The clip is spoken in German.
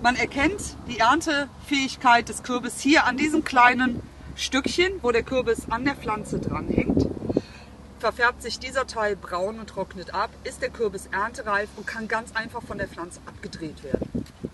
Man erkennt die Erntefähigkeit des Kürbis hier an diesem kleinen Stückchen, wo der Kürbis an der Pflanze dranhängt. Verfärbt sich dieser Teil braun und trocknet ab, ist der Kürbis erntereif und kann ganz einfach von der Pflanze abgedreht werden.